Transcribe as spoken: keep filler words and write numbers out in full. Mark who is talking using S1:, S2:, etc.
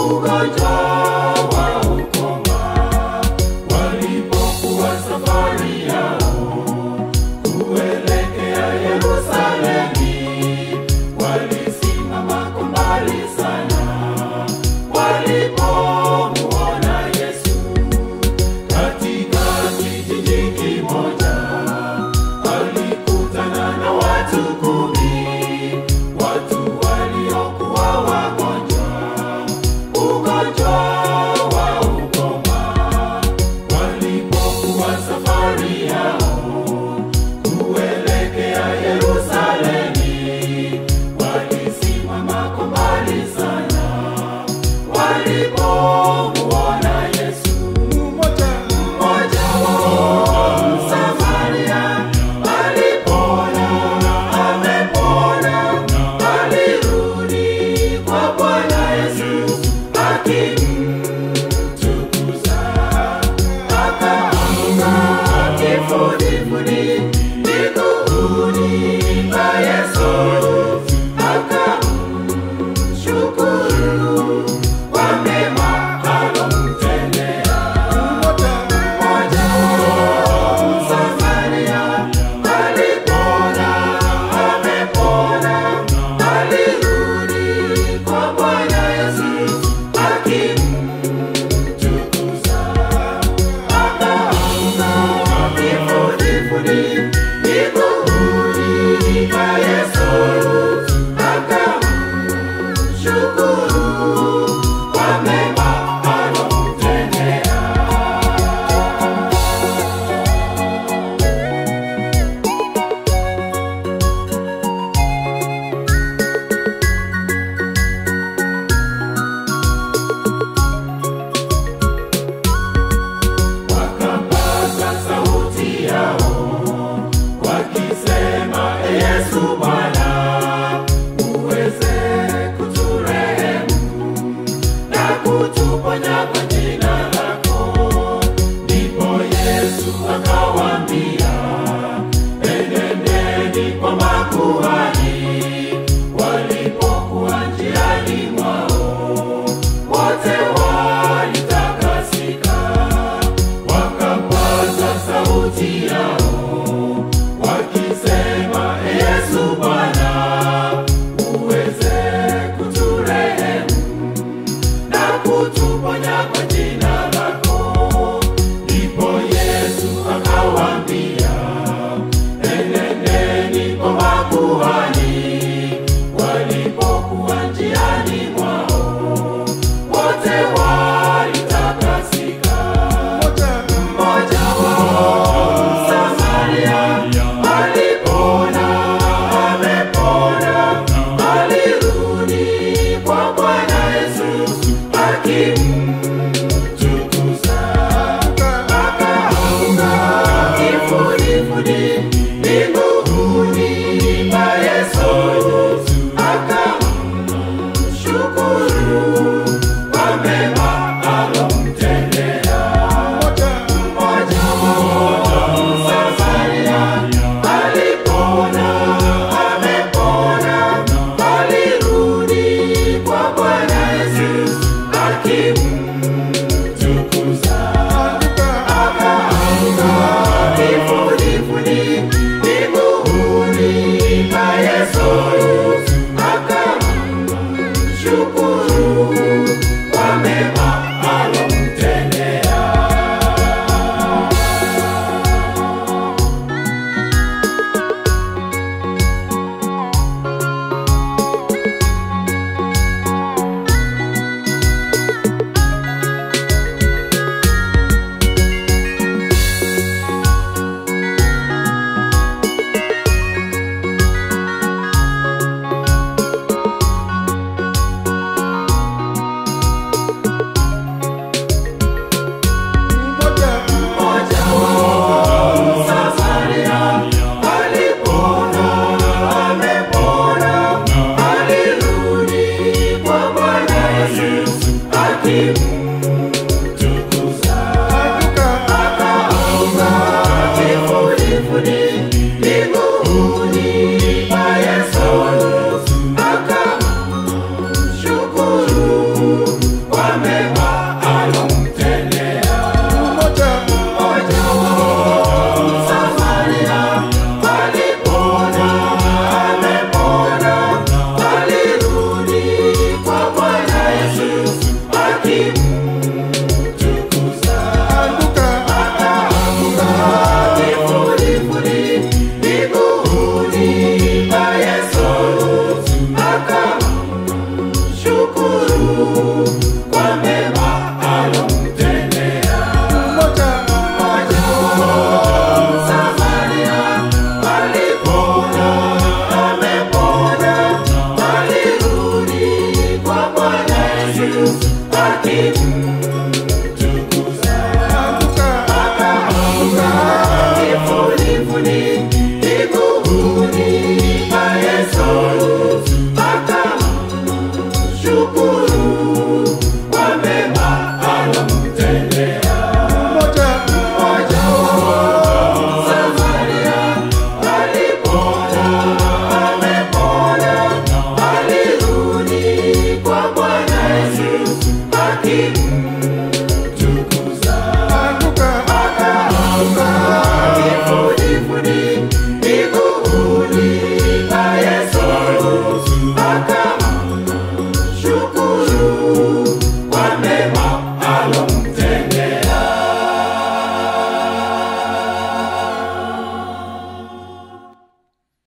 S1: ugonjwa wa ukoma. Walipokuwa safari yao kuelekea Yerusalemu, walisimama kwa mbali sana walipomuona Yesu. Katika kijiji kimoja alikutana na watu kumi, watu waliokuwa wagonjwa ugonjwa wa ukoma. Walipokuwa safari yao kuelekea Yerusalemu, walisimama kwa mbali sana walipomuona Yesu. Mmoja wao Msamaria alipona, amepona, alirudi kwa Bwana Yesu akimtukuza. Akaanguka kifudifudi miguuni pa Yesu, akamshukuru kwa mema alomtendea. Mmoja wao Msamaria alipona, amepona, alirudi kwa Bwana Yesu akimtukuza. Akaanguka kifudifudi miguuni pa Yesu, akamshukuru kwa mema alomtendea. Wakapaza sauti yao wakisema, E Yesu Bwana, uweze kuturehemu na kutuponya kwa jina lako. Ndipo Yesu akawaambia, enendeni kwa makuhani. Walipokuwa njiani mwao, wote walitakasika. Wakapaza sauti yao wakisema, E Yesu Bwana, uweze kuturehemu na kutuponya kwa jina lako. Ndipo Yesu akawaambia, enendeni kwa makuhani. Walipokuwa njiani mwao, wote walitakasika. Mmoja wao Msamaria alipona, amepona, alirudi kwa Bwana Yesu akim Yesu akimtukuza. Akaanguka kifudifudi miguuni pa Yesu, akamshukuru kwa mema alomtendea. Mmoja wao Samaria alipona, amepona, alirudi kwa Bwana Yesu akimtukuza.